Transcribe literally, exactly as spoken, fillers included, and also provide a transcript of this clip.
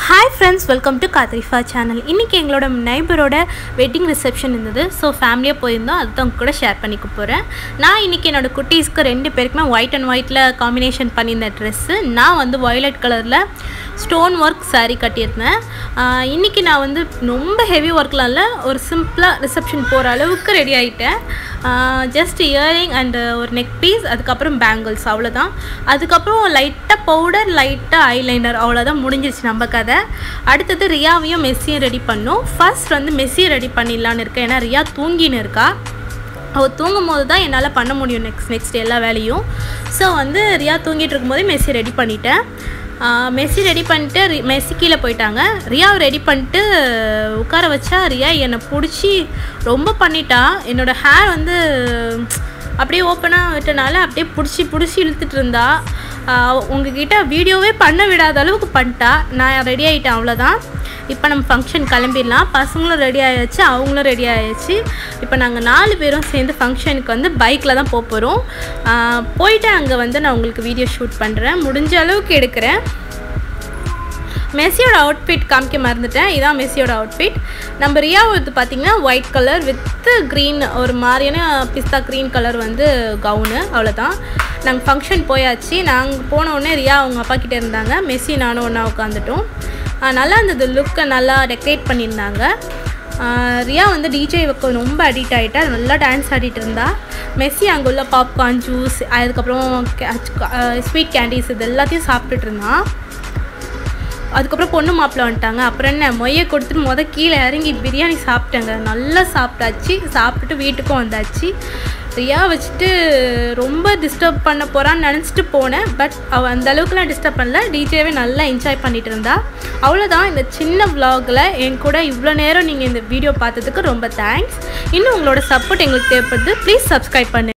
Hi friends, welcome to Katrifa channel. இன்னைக்கு எங்களோட நெய்பரோட வெட்டிங் ரிசெப்ஷன் இருந்தது. ஸோ ஃபேமிலியாக போயிருந்தோம். அதுதான் உங்க கூட ஷேர் பண்ணிக்க போகிறேன். நான் இன்றைக்கி என்னோடய குட்டீஸ்க்கு ரெண்டு பேருக்குமே ஒயிட் அண்ட் ஒயிட்டில் காம்பினேஷன் பண்ணியிருந்த ட்ரெஸ்ஸு. நான் வந்து வயலட் கலரில் ஸ்டோன் ஒர்க் சாரீ கட்டியிருந்தேன். இன்றைக்கி நான் வந்து ரொம்ப ஹெவி ஒர்க்லாம் இல்லை, ஒரு சிம்பிளாக ரிசப்ஷன் போகிற அளவுக்கு ரெடி ஆகிட்டேன். ஜஸ்ட் இயரிங் அண்டு ஒரு நெக் பீஸ், அதுக்கப்புறம் பேங்கிள்ஸ், அவ்வளோதான். அதுக்கப்புறம் லைட்டாக பவுடர், லைட்டாக ஐலைனர், அவ்வளோதான் முடிஞ்சிருச்சு நம்ம கதை. அடுத்தது ரியாவையும் மெஸ்ஸியும் ரெடி பண்ணோம். ஃபர்ஸ்ட் வந்து மெஸ்ஸியை ரெடி பண்ணிடலான்னு இருக்கேன், ஏன்னா ரியா தூங்கின்னு இருக்கா. அவள் தூங்கும் போது தான் என்னால் பண்ண முடியும் நெக்ஸ்ட் நெக்ஸ்ட் எல்லா வேலையும். ஸோ வந்து ரியா தூங்கிட்டு இருக்கும்போதே மெஸ்ஸி ரெடி பண்ணிட்டேன். மெஸ்ஸி ரெடி பண்ணிட்டு மெஸ்ஸி கீழே போயிட்டாங்க. ரியாவை ரெடி பண்ணிட்டு உட்கார வச்சா ரியா என்னை பிடிச்சி ரொம்ப பண்ணிட்டா. என்னோடய ஹேர் வந்து அப்படியே ஓப்பனாக விட்டனால அப்படியே பிடிச்சி பிடிச்சி இழுத்துட்டு இருந்தா. உங்ககிட்ட வீடியோவே பண்ண விடாத அளவுக்கு பண்ணிட்டா. நான் ரெடி ஆகிட்டேன், அவ்வளோதான். இப்போ நம்ம ஃபங்க்ஷன் கிளம்பிடலாம். பசங்களும் ரெடி ஆகிடுச்சு, அவங்களும் ரெடி ஆகிடுச்சு. இப்போ நாங்கள் நாலு பேரும் சேர்ந்து ஃபங்க்ஷனுக்கு வந்து பைக்கில் தான் போக போகிறோம். போயிட்டு அங்கே வந்து நான் உங்களுக்கு வீடியோ ஷூட் பண்ணுறேன், முடிஞ்ச அளவுக்கு எடுக்கிறேன். மெஸ்ஸியோட அவுட்ஃபிட் காமிக்க மறந்துட்டேன். இதான் மெஸ்ஸியோட அவுட்ஃபிட். நம்ம ரியாவுக்கு பார்த்திங்கன்னா ஒயிட் கலர் வித் க்ரீன், ஒரு மாதிரியான பிஸ்தா க்ரீன் கலர் வந்து கவுனு, அவ்வளோதான். நாங்கள் ஃபங்க்ஷன் போயாச்சு. நாங்கள் போனோடனே ரியா அவங்க அப்பா கிட்டே இருந்தாங்க. மெஸ்ஸி நானும் ஒன்றா உட்காந்துட்டோம். நல்லா இருந்தது, லுக்கை நல்லா டெக்கரேட் பண்ணியிருந்தாங்க. ரியா வந்து டிஜேவுக்கு ரொம்ப அடிக்ட் ஆகிட்டா, நல்லா டான்ஸ் ஆடிட்டு இருந்தா. மெஸ்ஸி அங்கே உள்ள பாப்கார்ன், ஜூஸ், அதுக்கப்புறம் ஸ்வீட் கேண்டீஸ், இது எல்லாத்தையும் சாப்பிட்டுட்டு இருந்தான். அதுக்கப்புறம் பொண்ணு மாப்பிள்ளை வந்துட்டாங்க. அப்புறம் என்ன, மொய்யை கொடுத்துட்டு முத கீழே இறங்கி பிரியாணி சாப்பிட்டேங்க. நல்லா சாப்பிட்டாச்சு. சாப்பிட்டுட்டு வீட்டுக்கும் வந்தாச்சு. ரியா வச்சுட்டு ரொம்ப டிஸ்டர்ப் பண்ண போகிறான்னு நினச்சிட்டு போனேன். பட் அவள் அந்த அளவுக்குலாம் டிஸ்டர்ப் பண்ணல. டிஜேவே நல்லா என்ஜாய் பண்ணிகிட்டு இருந்தா. அவ்வளோதான் இந்த சின்ன விலாகில் என் கூட இவ்வளோ நேரம் நீங்கள் இந்த வீடியோ பார்த்ததுக்கு ரொம்ப தேங்க்ஸ். இன்னும் உங்களோட சப்போர்ட் எங்களுக்கு தேவைப்படுது. ப்ளீஸ் சப்ஸ்கிரைப் பண்ணு.